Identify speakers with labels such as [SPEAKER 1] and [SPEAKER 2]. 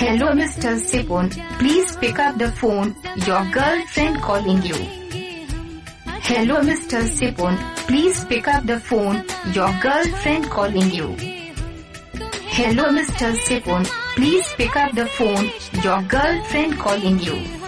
[SPEAKER 1] Hello Mr. Sipon, please pick up the phone, your girlfriend calling you. Hello Mr. Sipon, please pick up the phone, your girlfriend calling you. Hello Mr. Sipon, please pick up the phone, your girlfriend calling you.